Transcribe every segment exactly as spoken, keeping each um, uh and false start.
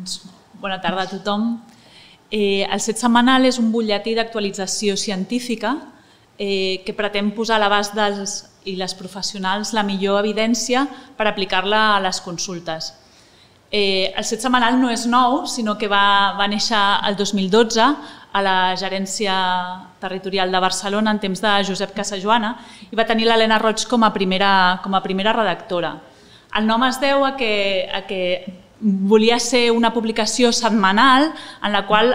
Bona tarda a tothom. El Set Setmanal és un butlletí d'actualització científica que pretén posar a l'abast dels i les professionals la millor evidència per aplicar-la a les consultes. El Set Setmanal no és nou, sinó que va néixer el dos mil dotze a la Gerència Territorial de Barcelona en temps de Josep Casajoana i va tenir l'Helena Roig com a primera redactora. El nom es deu a que volia ser una publicació setmanal en la qual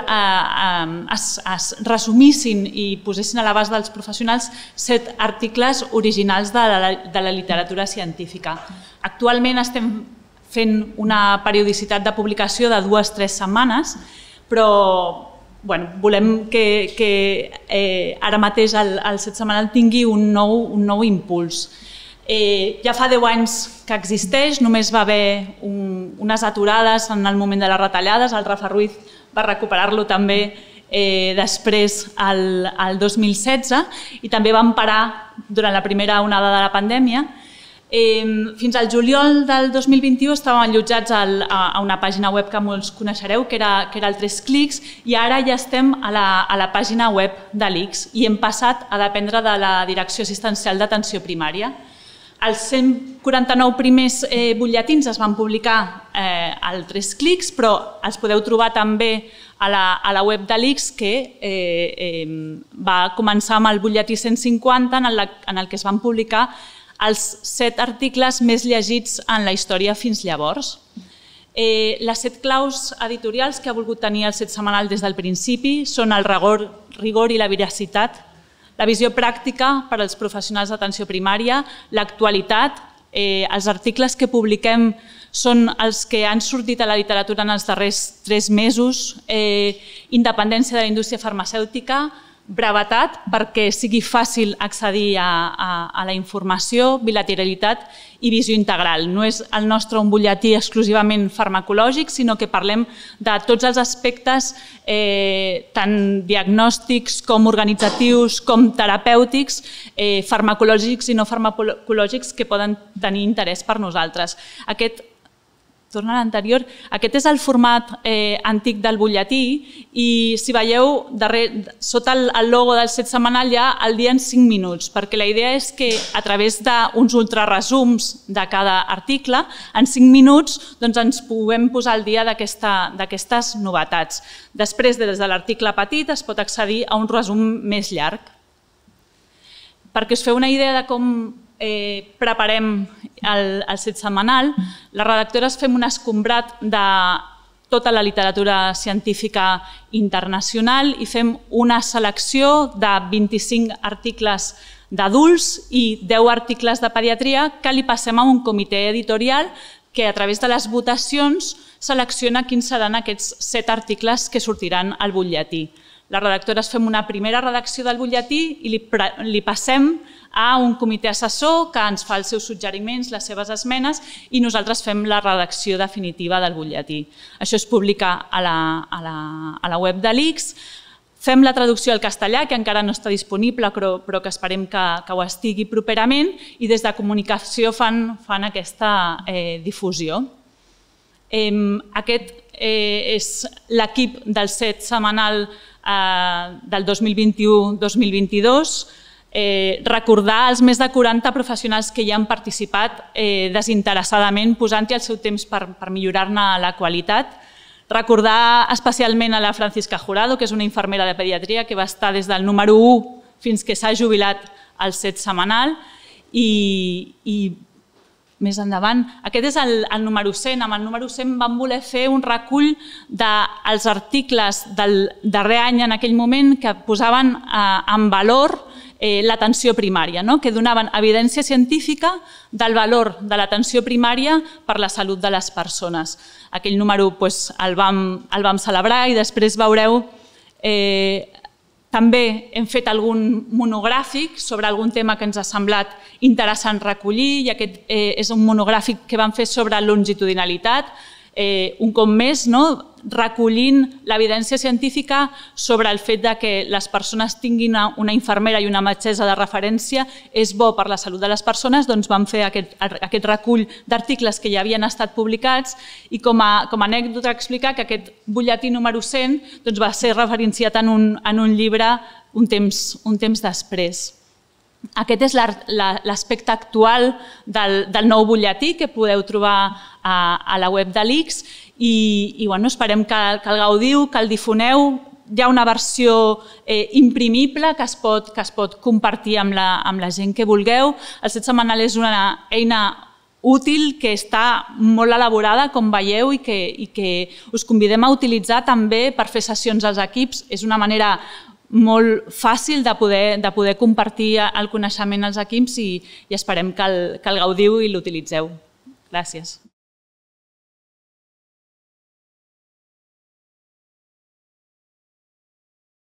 es resumissin i posessin a l'abast dels professionals set articles originals de la literatura científica. Actualment estem fent una periodicitat de publicació de dues o tres setmanes, però volem que ara mateix el Set Setmanal tingui un nou impuls. Ja fa deu anys que existeix, només va haver unes aturades en el moment de les retallades, el Rafa Ruiz va recuperar-lo també després el dos mil setze i també van parar durant la primera onada de la pandèmia. Fins al juliol del dos mil vint-i-u estàvem allotjats a una pàgina web que molts coneixereu, que era el Tres Clics, i ara ja estem a la pàgina web de l'I C S i hem passat a dependre de la Direcció Assistencial d'Atenció Primària. Els cent quaranta-nou primers butlletins es van publicar al Tres Clics, però els podeu trobar també a la web de l'I C S, que va començar amb el butlletí cent cinquanta, en el que es van publicar els set articles més llegits en la història fins llavors. Les set claus editorials que ha volgut tenir el Set Setmanal des del principi són el rigor i la veracitat, la visió pràctica per als professionals d'atenció primària, l'actualitat, els articles que publiquem són els que han sortit a la literatura en els darrers tres mesos, independència de la indústria farmacèutica, brevetat perquè sigui fàcil accedir a la informació, bilateralitat i visió integral. No és el nostre un butlletí exclusivament farmacològic, sinó que parlem de tots els aspectes tant diagnòstics com organitzatius com terapèutics, farmacològics i no farmacològics que poden tenir interès per nosaltres. Aquest Torna a l'anterior. Aquest és el format antic del butlletí i si veieu, sota el logo del Set Setmanal hi ha el dia en cinc minuts, perquè la idea és que a través d'uns ultraresums de cada article, en cinc minuts ens puguem posar al dia d'aquestes novetats. Després, des de l'article petit, es pot accedir a un resum més llarg. Perquè us feu una idea de com preparem el Set Setmanal, les redactores fem un escombrat de tota la literatura científica internacional i fem una selecció de vint-i-cinc articles d'adults i deu articles de pediatria que li passem a un comitè editorial que a través de les votacions selecciona quins seran aquests set articles que sortiran al butlletí. Les redactores fem una primera redacció del butlletí i li passem a un comitè assessor que ens fa els seus suggeriments, les seves esmenes i nosaltres fem la redacció definitiva del butlletí. Això es publica a la web de l'I C S. Fem la traducció al castellà, que encara no està disponible, però que esperem que ho estigui properament, i des de comunicació fan aquesta difusió. Aquest és l'equip del Set Setmanal del dos mil vint-i-u dos mil vint-i-dos. Recordar els més de quaranta professionals que hi han participat desinteressadament, posant-hi el seu temps per millorar-ne la qualitat. Recordar especialment a la Francisca Jurado, que és una infermera de pediatria que va estar des del número u fins que s'ha jubilat al Set Setmanal. I més endavant, aquest és el número cent. Amb el número cent vam voler fer un recull dels articles del darrer any en aquell moment que posaven en valor l'atenció primària, que donaven evidència científica del valor de l'atenció primària per la salut de les persones. Aquell número el vam celebrar i després veureu també hem fet algun monogràfic sobre algun tema que ens ha semblat interessant recollir i aquest és un monogràfic que vam fer sobre longitudinalitat. Un cop més, recollint l'evidència científica sobre el fet de que les persones tinguin una infermera i una metgessa de referència és bo per la salut de les persones, doncs vam fer aquest, aquest recull d'articles que ja havien estat publicats i com a, com a anècdota explicar que aquest butlletí número cent doncs, va ser referenciat en un, en un llibre un temps, un temps després. Aquest és l'aspecte actual del, del nou butlletí que podeu trobar a, a la web de l'I C S i, i bueno, esperem que, que el gaudiu, que el difoneu. Hi ha una versió eh, imprimible que es pot, que es pot compartir amb la, amb la gent que vulgueu. El Set Setmanal és una eina útil que està molt elaborada, com veieu, i que, i que us convidem a utilitzar també per fer sessions als equips. És una manera molt fàcil de poder, de poder compartir el coneixement als equips i, i esperem que el, que el gaudiu i l'utilitzeu. Gràcies.